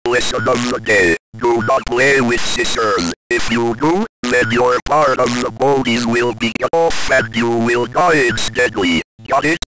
listen on the day. Do not play with scissors. If you do, then your part of the bodies will be cut off and you will die instantly. Got it?